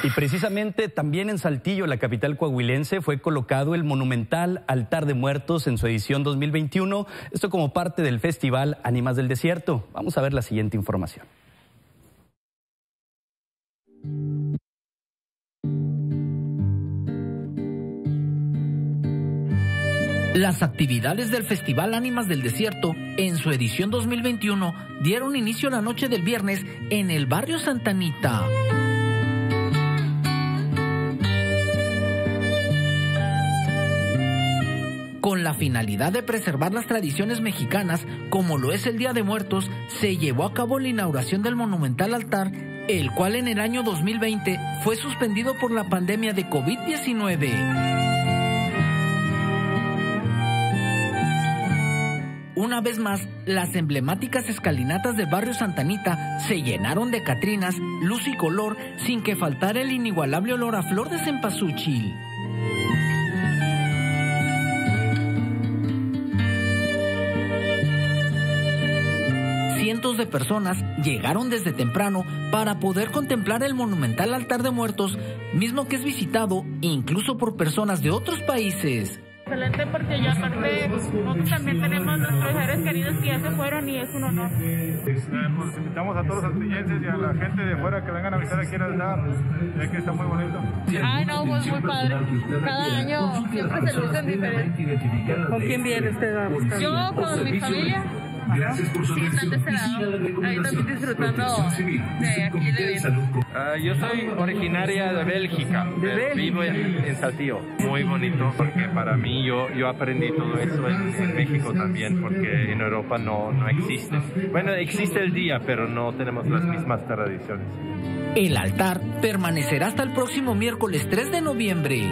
Y precisamente también en Saltillo, la capital coahuilense, fue colocado el monumental altar de muertos en su edición 2021. Esto como parte del festival Ánimas del Desierto. Vamos a ver la siguiente información. Las actividades del Festival Ánimas del Desierto, en su edición 2021, dieron inicio la noche del viernes en el barrio Santa Anita. Con la finalidad de preservar las tradiciones mexicanas, como lo es el Día de Muertos, se llevó a cabo la inauguración del monumental altar, el cual en el año 2020 fue suspendido por la pandemia de COVID-19. Una vez más, las emblemáticas escalinatas del barrio Santa Anita se llenaron de catrinas, luz y color, sin que faltara el inigualable olor a flor de cempasúchil. Cientos de personas llegaron desde temprano para poder contemplar el monumental altar de muertos, mismo que es visitado incluso por personas de otros países. Excelente, porque ya aparte nosotros también tenemos nuestros seres queridos que ya se fueron y es un honor. Pues invitamos a todos los saltillenses y a la gente de fuera que vengan a visitar aquí al altar, ya que está muy bonito. Ay, no, pues muy padre. Cada año siempre se lucen diferente. ¿Con quién viene usted a buscar? Yo con mi familia. Gracias por su atención. Ahí también disfrutando de aquí el evento. Yo soy originaria de Bélgica, vivo en Saltillo. Muy bonito porque para mí yo aprendí todo eso en México también, porque en Europa no existe. Bueno, existe el día, pero no tenemos las mismas tradiciones. El altar permanecerá hasta el próximo miércoles 3 de noviembre.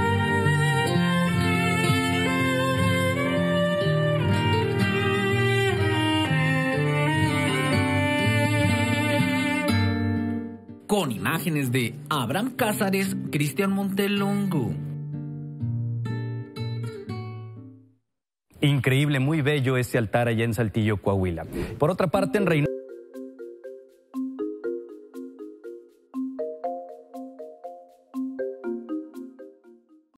Con imágenes de Abraham Cázares, Cristian Montelongo. Increíble, muy bello este altar allá en Saltillo, Coahuila. Por otra parte, en Reynosa